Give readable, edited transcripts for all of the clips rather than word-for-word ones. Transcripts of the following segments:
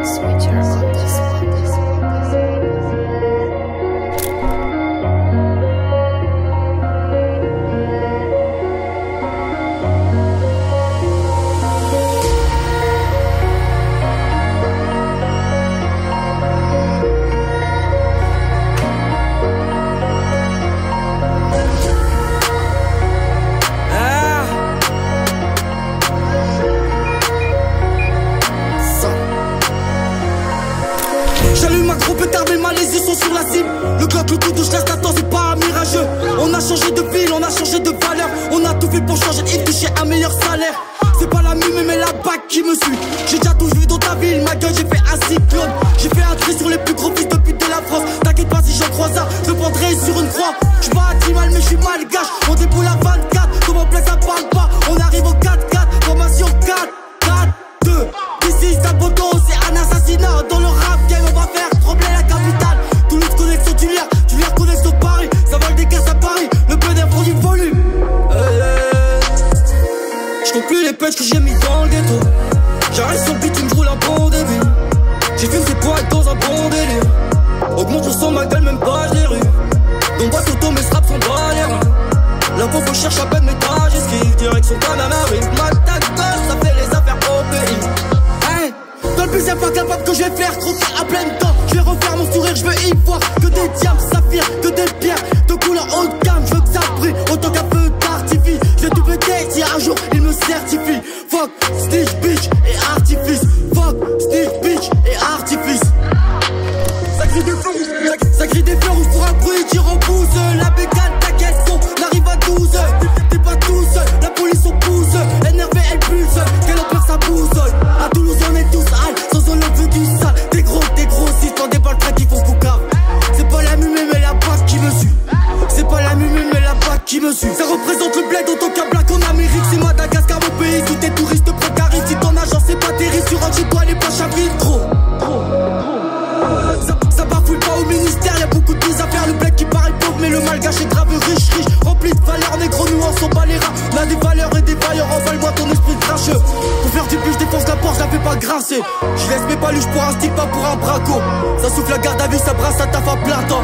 Switcher on this one. J'allume ma gros pétard mais ma les yeux sont sur la cible. Le Glock, le couteau, je reste à temps, c'est pas mirageux. On a changé de ville, on a changé de valeur. On a tout fait pour changer et toucher un meilleur salaire. C'est pas la mime mais la bague qui me suit. J'ai déjà tout vu dans ta ville, ma gueule j'ai fait un cyclone. J'ai fait un trait sur les plus gros fils de pute de la France. T'inquiète pas si j'en croise ça, je le prendrai sur une croix. J'suis pas un mal mais j'suis malgache. On déboule à 24, comme en plein ça parle pas. On arrive au 4-4, formation 4-4-2. Ici c'est un bouton, c'est un assassinat. Dans le rap game on va faire trembler la capitale. Toulouse connexion tu l'as connexion Paris. Ça vole des caisses à Paris, le peu d'infos du volume. J'compte plus les pêches que j'ai mis dans le ghetto. J'arrive sur le beat, tu me roule un bon début. J'ai vu des poils dans un bon délire. Augmente le son, ma gueule, même pas j'ai rue. Donc boîte auto, mes straps sont barrières. La pompe cherche à peine mes tages esquive. Direction Canary. Ma taxe ça fait les affaires au pays. Hey, dans le plus pas capable que je vais faire croquer à plein temps. Je vais refaire mon sourire, je veux y voir que des diamants, saphirs, que des pierres de couleur haut de gamme. Je veux que ça brille autant qu'un feu d'artifice. Je vais tout péter si un jour il me certifie. Fuck, snitch, bitch et artifice. Fuck, snitch, bitch et artifice. Ça crie des feux rouges pour un bruit qui repousse. La bécane, t'inquiète, on arrive à 12. T'es pas tout seul, la police on pousse. Énervé, elle pulse, qu'elle opère sa boussole. À Toulouse on est tous hal, sans on veut du sale. Des gros, si t'en des balles qui font boucave. C'est pas la mumée mais la bague qui me suit. C'est pas la mumée mais la bague qui me suit. Ça représente le bled autant qu'un black en Amérique. C'est Madagascar mon pays, tous tes touristes précarisent. Si ton agent c'est pas terrible, tu rentres chez toi les poches à vide. Gros, ça bafouille pas au ministère, y'a beaucoup de choses à faire. Le bled qui paraît pauvre mais le malgache est grave riche. Rempli de valeurs, négro nous en sont pas les rats. On a des valeurs et des bailleurs, envale-moi ton esprit de grincheux. Pour faire du but je défonce la porte, je la fais pas grincer. Je laisse mes paluches pour un stick, pas pour un braco. Ça souffle la garde à vue, ça brasse à ta à plein temps.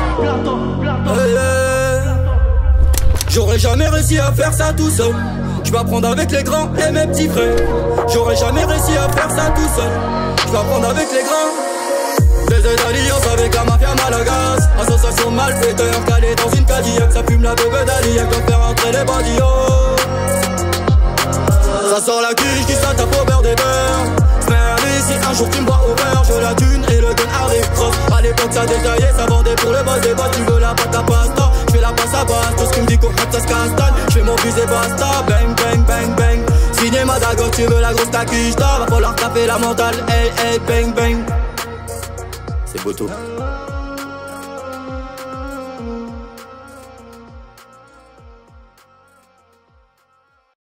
J'aurais jamais réussi à faire ça tout seul. Je vais apprendre avec les grands et mes petits frères. J'aurais jamais réussi à faire ça tout seul. Je vais apprendre avec les grands. Des alliances avec la mafia malagas. Association malfaiteur calée dans une Cadillac. Ça fume la bébé d'Aliac, doit faire entrer les bandits. Ça sort la quiche qui saute à peau beurre des beurres. Smerly, si un jour tu me vois au beurre, je la thune et le gun arrive cross. À l'époque ça détaillait, ça vendait pour le boss des boss. Tu veux la pâte à pasta, je fais la passe à basse. Tout ce qui me dit qu'on rate ça se castagne. Je fais mon fils et basta, bang bang bang bang. Signé ma dagotte, tu veux la grosse taquiche. Va falloir taper la mentale, hey hey bang bang. C'est beau tout.